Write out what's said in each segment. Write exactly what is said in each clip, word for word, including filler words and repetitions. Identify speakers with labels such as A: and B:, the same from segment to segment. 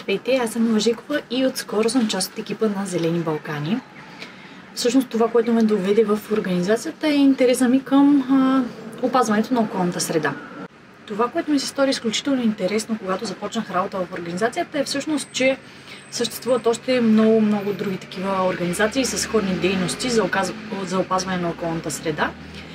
A: Здравейте, аз съм Мила Жекова и отскоро съм част от екипа на Зелени Балкани. Всъщност това, което ме доведе в организацията е интереса ми към а, опазването на околната среда. Това, което ми се стори изключително интересно, когато започнах работа в организацията, е всъщност, че съществуват още много, много други такива организации с сходни дейности за, оказ... за опазване на околната среда.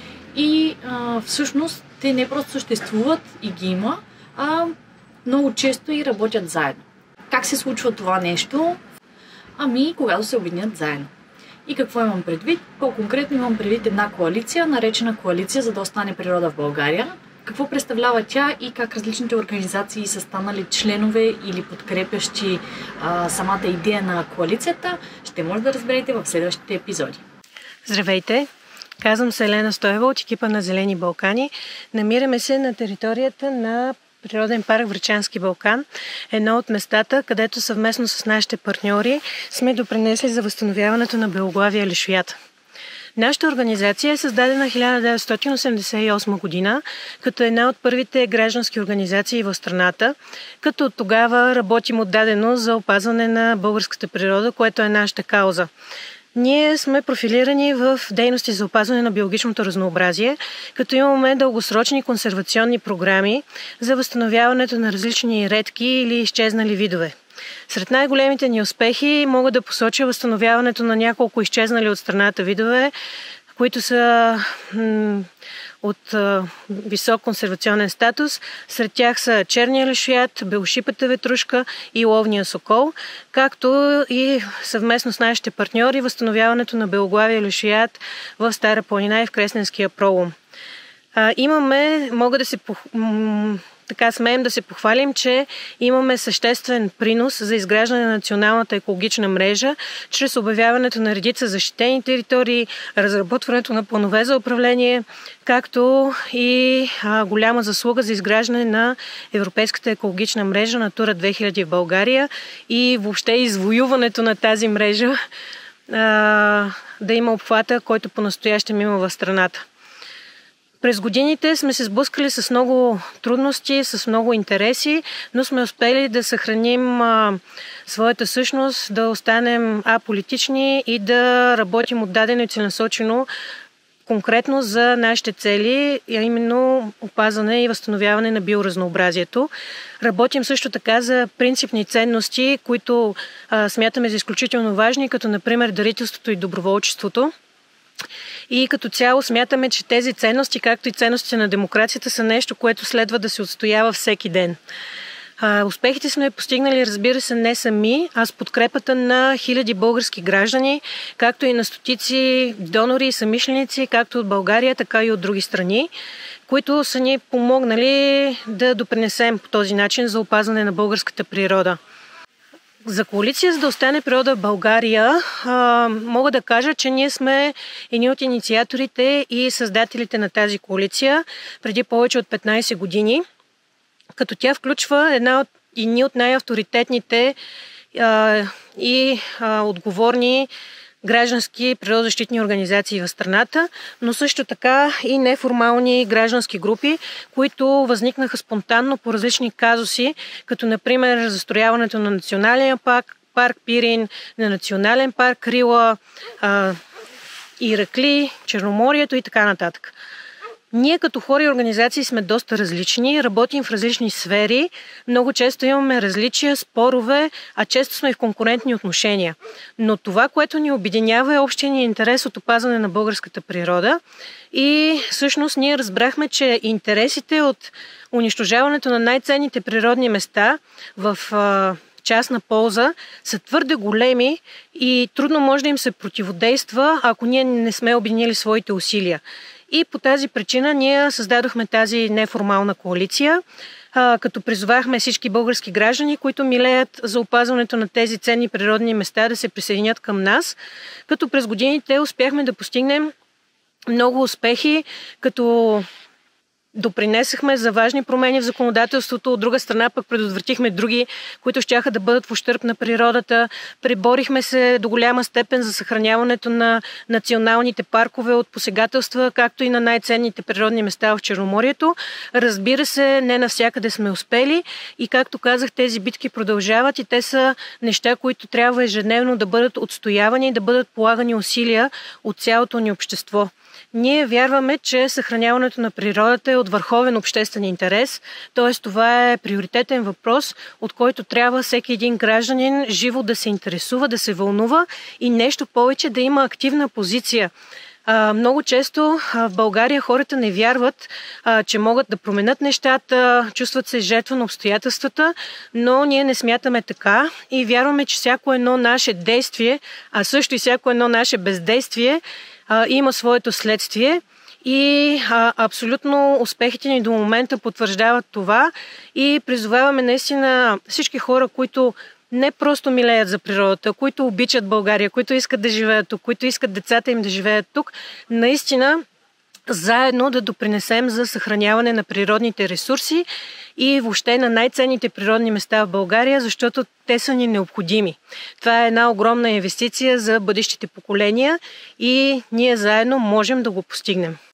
A: И а, всъщност те не просто съществуват и ги има, а много често и работят заедно. Как се случва това нещо? Ами, когато се обединят заедно. И какво имам предвид? По-конкретно имам предвид една коалиция, наречена Коалиция за да остане природа в България. Какво представлява тя и как различните организации са станали членове или подкрепящи а, самата идея на коалицията, ще може да разберете в следващите епизоди.
B: Здравейте! Казвам се Елена Стоева от екипа на Зелени Балкани. Намираме се на територията на Природен парк Врачански Балкан, едно от местата, където съвместно с нашите партньори сме допринесли за възстановяването на белоглавия лешоят. Нашата организация е създадена хиляда деветстотин осемдесет и осма година, като една от първите граждански организации в страната, като от тогава работим отдадено за опазване на българската природа, което е нашата кауза. Ние сме профилирани в дейности за опазване на биологичното разнообразие, като имаме дългосрочни консервационни програми за възстановяването на различни редки или изчезнали видове. Сред най-големите ни успехи мога да посоча възстановяването на няколко изчезнали от страната видове, които са м- от а, висок консервационен статус. Сред тях са черния лешоят, белошипата ветрушка и ловния сокол, както и съвместно с нашите партньори възстановяването на белоглавия лешоят в Стара планина и в Кресненския пролом. А, имаме, мога да се м- така смеем да се похвалим, че имаме съществен принос за изграждане на националната екологична мрежа, чрез обявяването на редица защитени територии, разработването на планове за управление, както и а, голяма заслуга за изграждане на Европейската екологична мрежа Натура две хиляди в България и въобще извоюването на тази мрежа а, да има обхвата, който по-настоящем има в страната. През годините сме се сблъскали с много трудности, с много интереси, но сме успели да съхраним а, своята същност, да останем аполитични и да работим отдадено и целенасочено конкретно за нашите цели, а именно опазване и възстановяване на биоразнообразието. Работим също така за принципни ценности, които а, смятаме за изключително важни, като например дарителството и доброволчеството. И като цяло смятаме, че тези ценности, както и ценностите на демокрацията, са нещо, което следва да се отстоява всеки ден. А, успехите сме постигнали, разбира се, не сами, а с подкрепата на хиляди български граждани, както и на стотици донори и самишленици, както от България, така и от други страни, които са ни помогнали да допринесем по този начин за опазване на българската природа. За коалиция, за да остане природа в България, а, мога да кажа, че ние сме едни от инициаторите и създателите на тази коалиция преди повече от петнайсет години, като тя включва една от, едни от най-авторитетните а, и а, отговорни граждански природозащитни организации в страната, но също така и неформални граждански групи, които възникнаха спонтанно по различни казуси, като например застрояването на националния парк, парк Пирин, на национален парк Рила, а, Иракли, Черноморието и така нататък. Ние като хора и организации сме доста различни, работим в различни сфери, много често имаме различия, спорове, а често сме в конкурентни отношения. Но това, което ни обединява, е общия ни интерес от опазване на българската природа и всъщност ние разбрахме, че интересите от унищожаването на най-ценните природни места в частна полза са твърде големи и трудно може да им се противодейства, ако ние не сме обединили своите усилия. И по тази причина ние създадохме тази неформална коалиция, като призовахме всички български граждани, които милеят за опазването на тези ценни природни места, да се присъединят към нас, като през годините успяхме да постигнем много успехи, като допринесахме за важни промени в законодателството, от друга страна пък предотвратихме други, които щяха да бъдат в ущърб на природата. Преборихме се до голяма степен за съхраняването на националните паркове от посегателства, както и на най-ценните природни места в Черноморието. Разбира се, не навсякъде сме успели и, както казах, тези битки продължават и те са неща, които трябва ежедневно да бъдат отстоявани и да бъдат полагани усилия от цялото ни общество. Ние вярваме, че съхраняването на природата е от върховен обществен интерес, т.е. това е приоритетен въпрос, от който трябва всеки един гражданин живо да се интересува, да се вълнува и нещо повече да има активна позиция. А, много често а, в България хората не вярват, а, че могат да променят нещата, чувстват се жертва на обстоятелствата, но ние не смятаме така и вярваме, че всяко едно наше действие, а също и всяко едно наше бездействие а, има своето следствие. И а, абсолютно успехите ни до момента потвърждават това и призоваваме наистина всички хора, които не просто милеят за природата, които обичат България, които искат да живеят тук, които искат децата им да живеят тук, наистина заедно да допринесем за съхраняване на природните ресурси и въобще на най-ценните природни места в България, защото те са ни необходими. Това е една огромна инвестиция за бъдещите поколения и ние заедно можем да го постигнем.